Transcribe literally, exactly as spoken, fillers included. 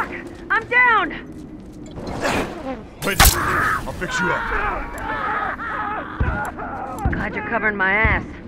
Doc! I'm down! Wait, I'll fix you up. Glad you're covering my ass.